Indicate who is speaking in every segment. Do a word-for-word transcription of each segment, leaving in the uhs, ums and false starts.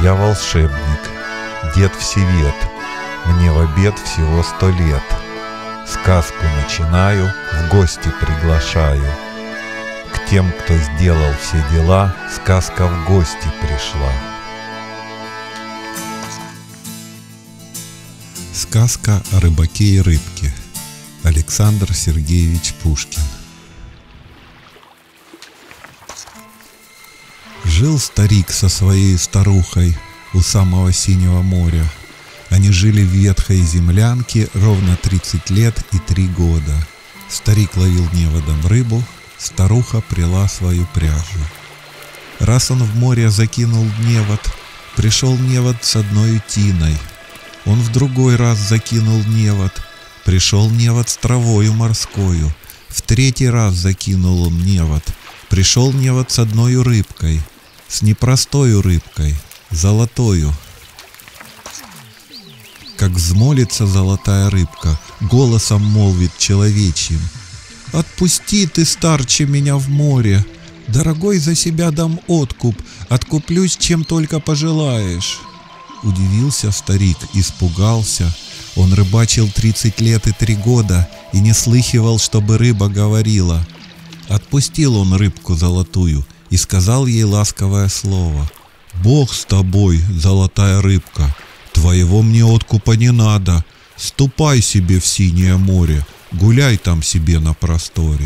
Speaker 1: Я волшебник, дед Всевет, мне в обед всего сто лет. Сказку начинаю, в гости приглашаю. К тем, кто сделал все дела, сказка в гости пришла.
Speaker 2: Сказка о рыбаке и рыбке. Александр Сергеевич Пушкин. Жил старик со своей старухой у самого синего моря. Они жили в ветхой землянке ровно тридцать лет и три года. Старик ловил неводом рыбу, старуха пряла свою пряжу. Раз он в море закинул невод, пришел невод с одной утиной. Он в другой раз закинул невод, пришел невод с травою морскою. В третий раз закинул он невод, пришел невод с одной рыбкой, с непростою рыбкой, золотою. Как взмолится золотая рыбка, голосом молвит человечьим: «Отпусти ты, старче, меня в море, дорогой, за себя дам откуп, откуплюсь, чем только пожелаешь». Удивился старик, испугался. Он рыбачил тридцать лет и три года и не слыхивал, чтобы рыба говорила. Отпустил он рыбку золотую и сказал ей ласковое слово: «Бог с тобой, золотая рыбка, твоего мне откупа не надо. Ступай себе в синее море, гуляй там себе на просторе».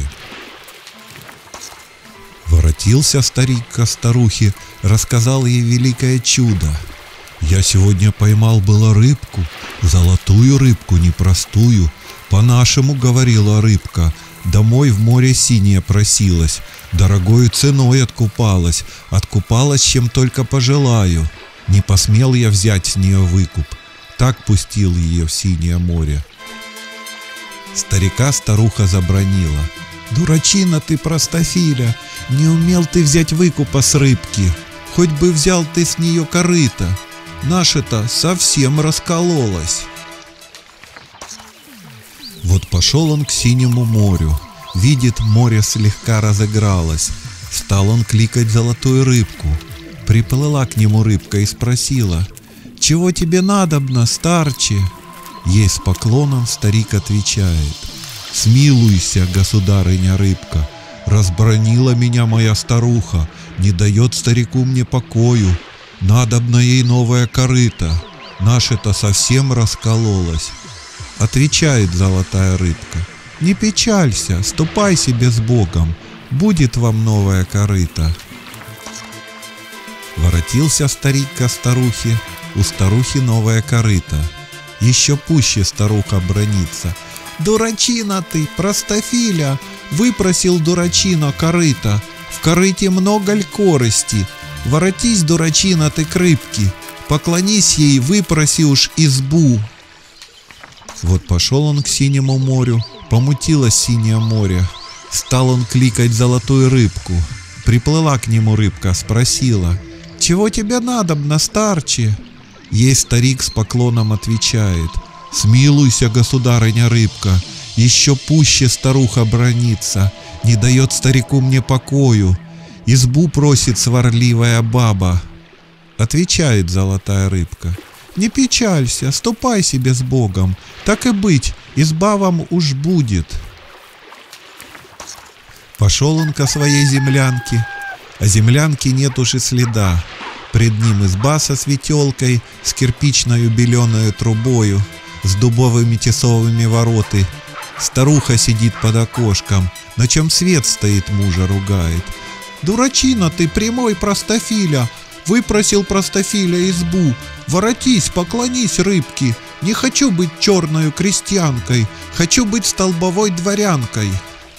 Speaker 2: Воротился старик ко старухе, рассказал ей великое чудо. «Я сегодня поймал было рыбку, золотую рыбку, непростую. По-нашему, — говорила рыбка, — домой в море синее просилась, дорогою ценой откупалась, откупалась, чем только пожелаю. Не посмел я взять с нее выкуп, так пустил ее в синее море». Старика старуха забранила: «Дурачина ты, простофиля, не умел ты взять выкупа с рыбки, хоть бы взял ты с нее корыто, наше-то совсем раскололось». Вот пошел он к синему морю, видит, море слегка разыгралось. Стал он кликать золотую рыбку. Приплыла к нему рыбка и спросила: «Чего тебе надобно, старче?» Ей с поклоном старик отвечает: «Смилуйся, государыня рыбка, разбранила меня моя старуха, не дает старику мне покою. Надобно ей новая корыто, наше-то совсем раскололось». Отвечает золотая рыбка: «Не печалься, ступай себе с Богом, будет вам новая корыто». Воротился старик ко старухе, у старухи новая корыто. Еще пуще старуха бранится: «Дурачина ты, простофиля, выпросил, дурачина, корыто, в корыте много ль корысти. Воротись, дурачина ты, к рыбке, поклонись ей, выпроси уж избу». Вот пошел он к синему морю, помутилось синее море. Стал он кликать золотую рыбку. Приплыла к нему рыбка, спросила: «Чего тебе надобно, старче?» Ей старик с поклоном отвечает: «Смилуйся, государыня рыбка, еще пуще старуха бранится, не дает старику мне покою, избу просит сварливая баба». Отвечает золотая рыбка: «Не печалься, ступай себе с Богом, так и быть, изба вам уж будет». Пошел он ко своей землянке, а землянки нет уж и следа. Пред ним изба со светелкой, с кирпичною беленою трубою, с дубовыми тесовыми вороты. Старуха сидит под окошком, на чем свет стоит, мужа ругает: «Дурачина ты, прямой простофиля, выпросил простофиля избу, воротись, поклонись рыбке, не хочу быть черною крестьянкой, хочу быть столбовой дворянкой».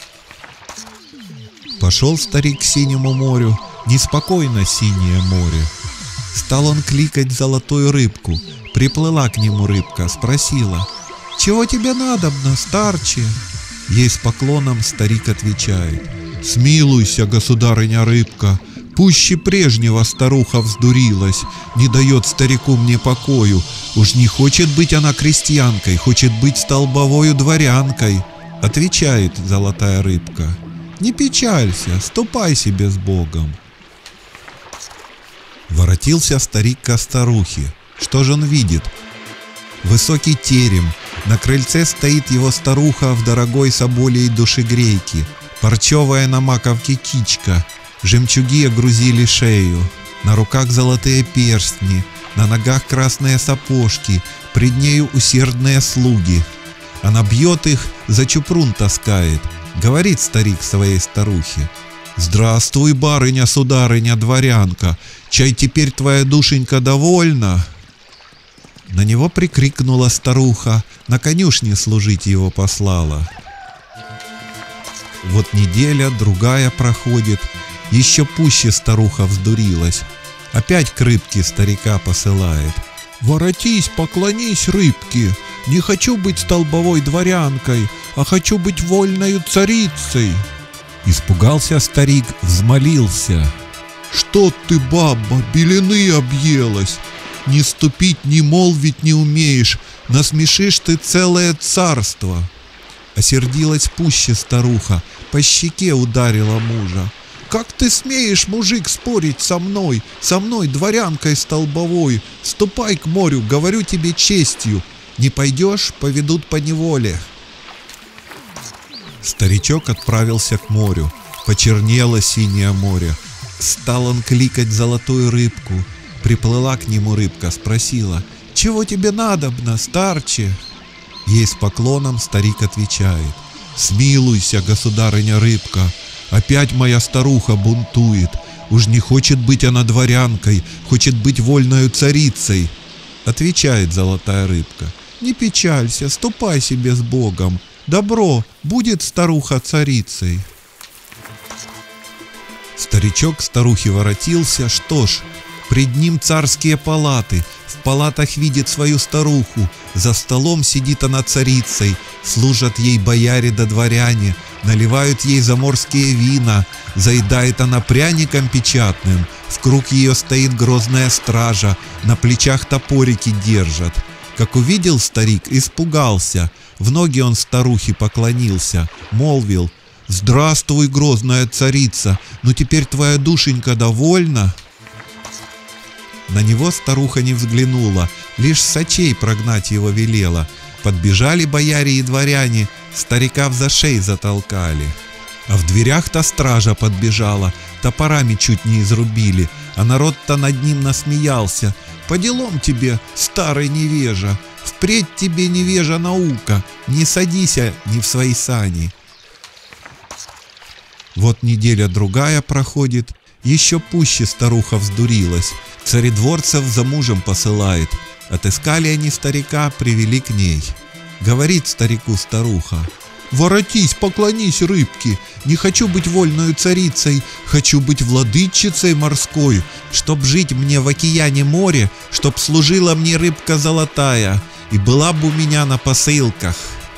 Speaker 2: Пошел старик к синему морю, неспокойно синее море. Стал он кликать золотую рыбку. Приплыла к нему рыбка, спросила: «Чего тебе надобно, старче?» Ей с поклоном старик отвечает: «Смилуйся, государыня рыбка, пуще прежнего старуха вздурилась, не дает старику мне покою, уж не хочет быть она крестьянкой, хочет быть столбовою дворянкой». Отвечает золотая рыбка: «Не печалься, ступай себе с Богом». Воротился старик ко старухе. Что же он видит? Высокий терем. На крыльце стоит его старуха в дорогой соболей душегрейке. Парчевая на маковке кичка. Жемчуги огрузили шею. На руках золотые перстни. На ногах красные сапожки. Пред нею усердные слуги. Она бьет их, за чупрун таскает. Говорит старик своей старухе: «Здравствуй, барыня, сударыня, дворянка! Чай теперь твоя душенька довольна?» На него прикрикнула старуха, на конюшне служить его послала. Вот неделя, другая проходит, еще пуще старуха вздурилась. Опять к рыбке старика посылает: «Воротись, поклонись, рыбке! Не хочу быть столбовой дворянкой, а хочу быть вольною царицей!» Испугался старик, взмолился: «Что ты, баба, белины объелась? Ни ступить, ни молвить не умеешь, насмешишь ты целое царство!» Осердилась пуще старуха, по щеке ударила мужа: «Как ты смеешь, мужик, спорить со мной, со мной, дворянкой столбовой? Ступай к морю, говорю тебе честью, не пойдешь, поведут по неволе». Старичок отправился к морю. Почернело синее море. Стал он кликать золотую рыбку. Приплыла к нему рыбка, спросила: «Чего тебе надобно, старче?» Ей с поклоном старик отвечает: «Смилуйся, государыня рыбка, опять моя старуха бунтует. Уж не хочет быть она дворянкой, хочет быть вольною царицей». Отвечает золотая рыбка: «Не печалься, ступай себе с Богом. Добро, будет старуха царицей». Старичок к старухе воротился. Что ж, пред ним царские палаты. В палатах видит свою старуху. За столом сидит она царицей. Служат ей бояре да дворяне. Наливают ей заморские вина. Заедает она пряником печатным. В круг ее стоит грозная стража. На плечах топорики держат. Как увидел старик, испугался. В ноги он старухе поклонился, молвил: «Здравствуй, грозная царица, ну теперь твоя душенька довольна?» На него старуха не взглянула, лишь с очей прогнать его велела. Подбежали бояре и дворяне, старика в зашей затолкали. А в дверях-то стража подбежала, топорами чуть не изрубили, а народ-то над ним насмеялся: «По делам тебе, старый невежа! Впредь тебе, невежа, наука, не садися ни в свои сани!» Вот неделя другая проходит, еще пуще старуха вздурилась. Царедворцев за мужем посылает. Отыскали они старика, привели к ней. Говорит старику старуха: «Воротись, поклонись рыбке, не хочу быть вольною царицей, хочу быть владычицей морской, чтоб жить мне в океане море, чтоб служила мне рыбка золотая, и была бы у меня на посылках».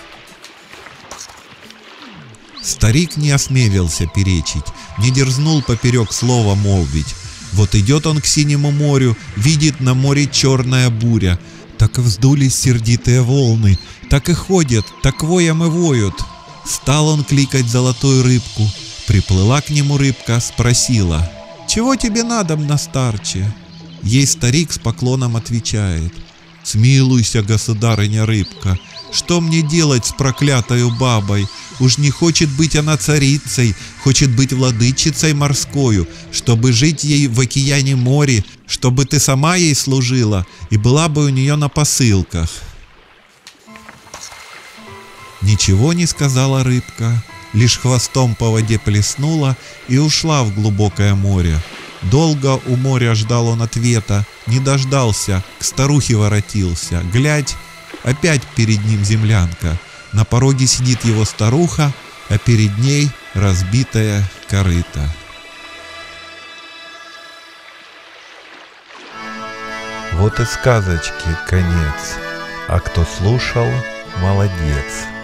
Speaker 2: Старик не осмелился перечить, не дерзнул поперек слова молвить. Вот идет он к синему морю, видит на море черная буря. Так и вздулись сердитые волны, так и ходят, так воем и воют. Стал он кликать золотую рыбку. Приплыла к нему рыбка, спросила: «Чего тебе надобно, старче?» Ей старик с поклоном отвечает: «Смилуйся, государыня рыбка, что мне делать с проклятою бабой? Уж не хочет быть она царицей, хочет быть владычицей морскою, чтобы жить ей в океане море, чтобы ты сама ей служила и была бы у нее на посылках». Ничего не сказала рыбка, лишь хвостом по воде плеснула и ушла в глубокое море. Долго у моря ждал он ответа, не дождался, к старухе воротился. Глядь, опять перед ним землянка. На пороге сидит его старуха, а перед ней разбитая корыта.
Speaker 1: Вот и сказочки конец, а кто слушал, молодец.